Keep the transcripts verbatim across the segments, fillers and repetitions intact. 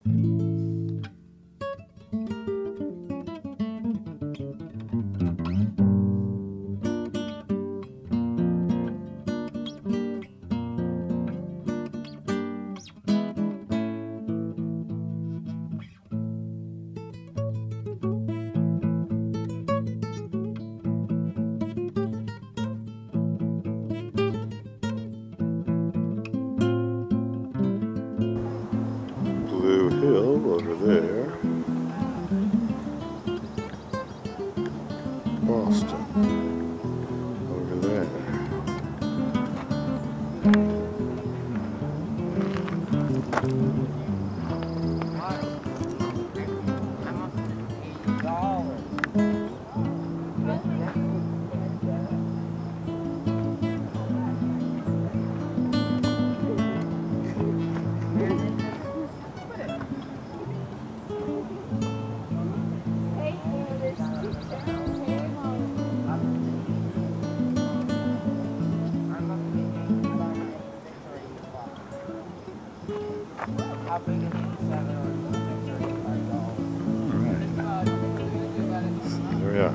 Hill over there, Boston over there. How big an eighty-seven or thirty-five dollars? Alright. There we are.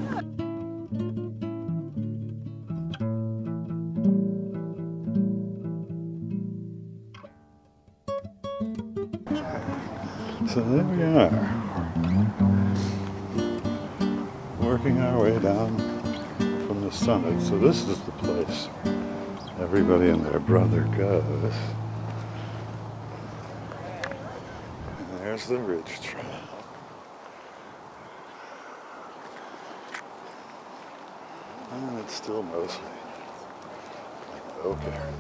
So there we are. Working our way down from the summit. So this is the place everybody and their brother goes. There's the ridge trail. And it's still mostly like the oak area.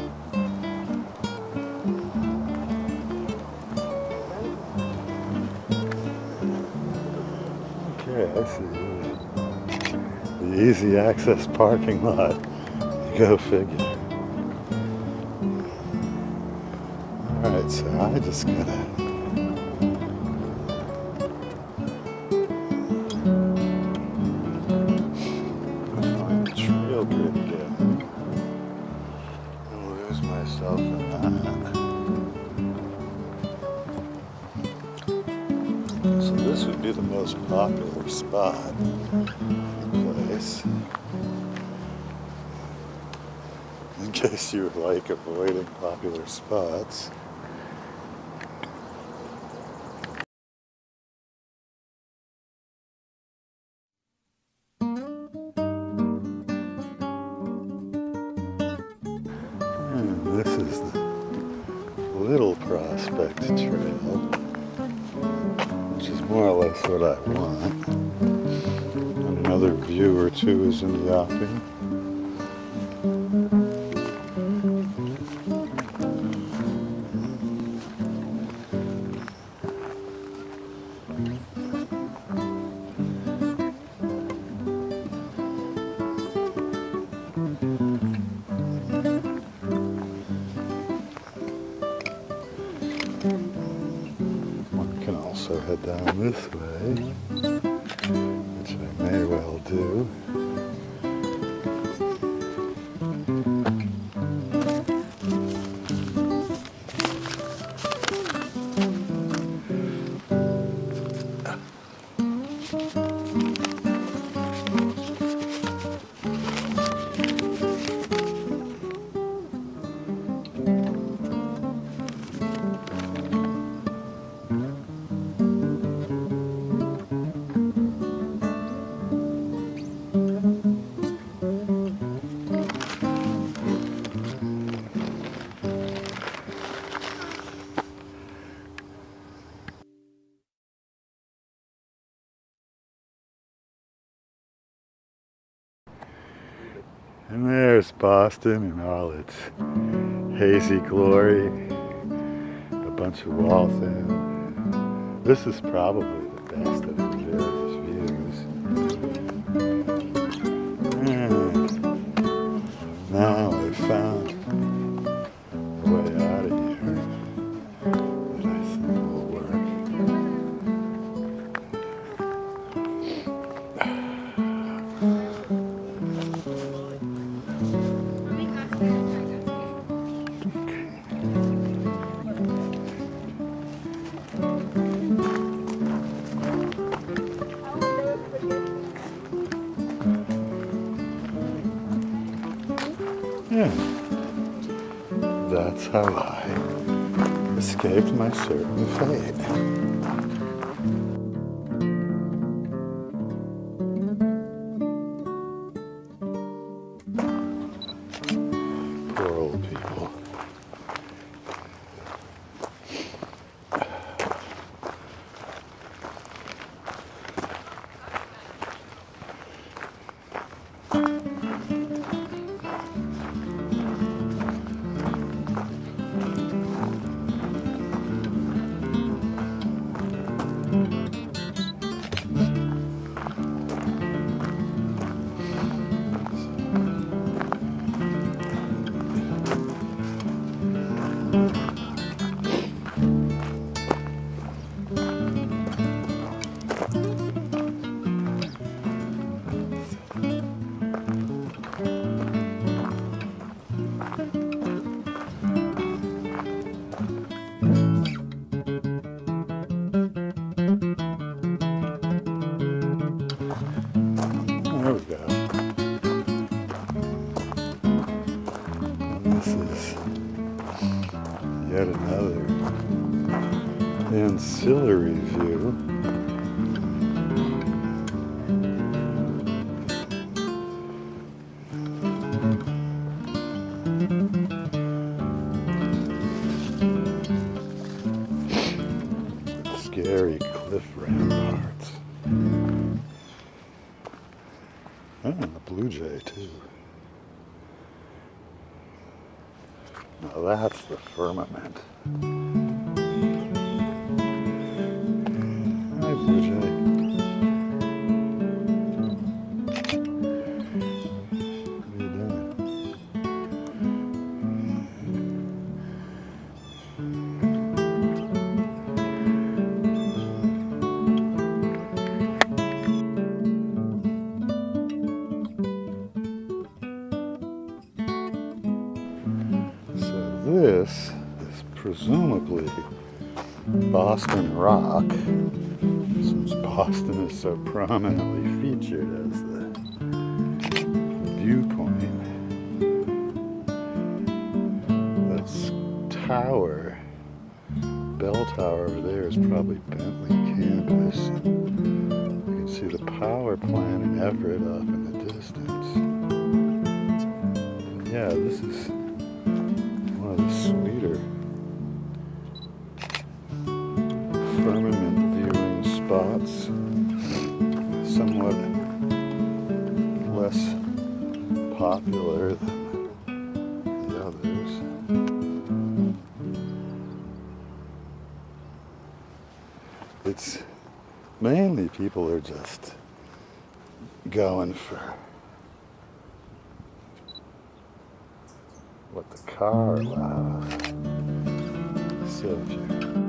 Okay, I see the easy access parking lot. Go figure. Alright, so I just gotta myself in that. So this would be the most popular spot in the place. In case you like avoiding popular spots. This is the Little Prospect Trail, which is more or less what I want. And another view or two is in the offing. So head down this way, which I may well do. And there's Boston in all its hazy glory. A bunch of Waltham. This is probably the best of the various views. And now I've found a way out of here that I think will work. that's how I escaped my certain fate. Poor old people. There we go. And this is yet another ancillary view. Scary cliff ramparts. Oh, and a blue jay too. Now that's the firmament. Hi, blue jay. What are you doing? This is presumably Boston Rock, since Boston is so prominently featured as the viewpoint. That tower, bell tower over there is probably Bentley campus. You can see the power plant in Everett off in the distance. And yeah, this is one of the sweeter firmament viewing spots, somewhat less popular than the others. It's mainly people are just going for what the car allows. So if you're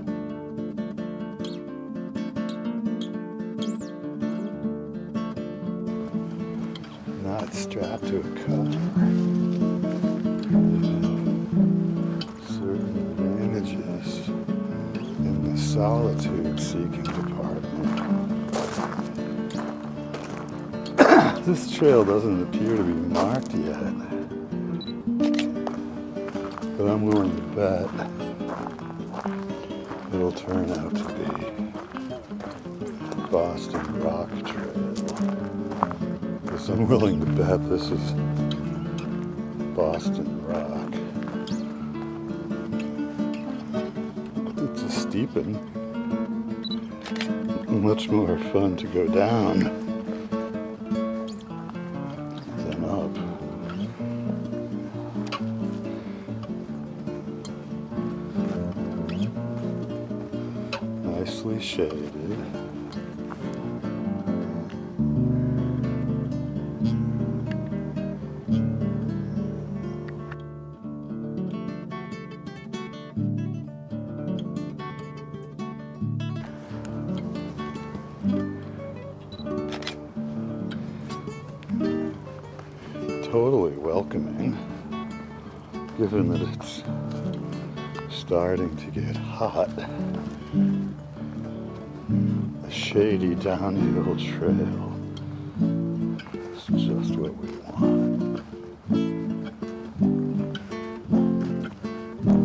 not strapped to a car, you have certain advantages in the solitude-seeking department. This trail doesn't appear to be marked yet, but I'm willing to bet it'll turn out to be Boston Rock Trail. Because I'm willing to bet this is Boston Rock. It's a steepen. Much more fun to go down than up. Nicely shaded. Totally welcoming, given that it's starting to get hot. A shady downhill trail is just what we want.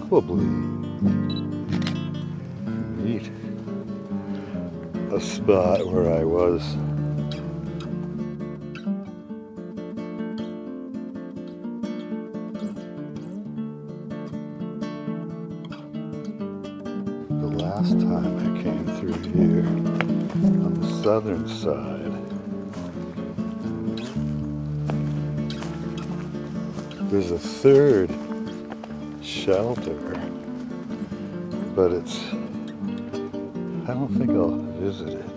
probably meet a spot where I was the last time I came through here on the southern side. There's a third shelter, but it's, I don't think I'll visit it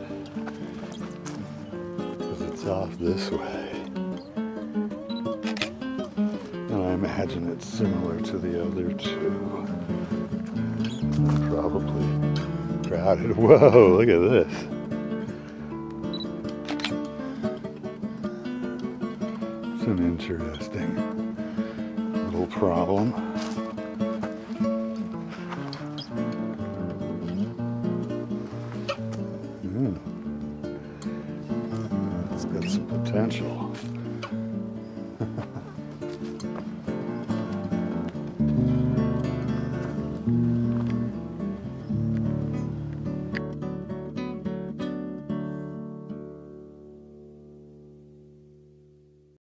because it's off this way. And I imagine it's similar to the other two. Probably crowded. Whoa, look at this. It's an interesting little problem. Mm. It's got some potential.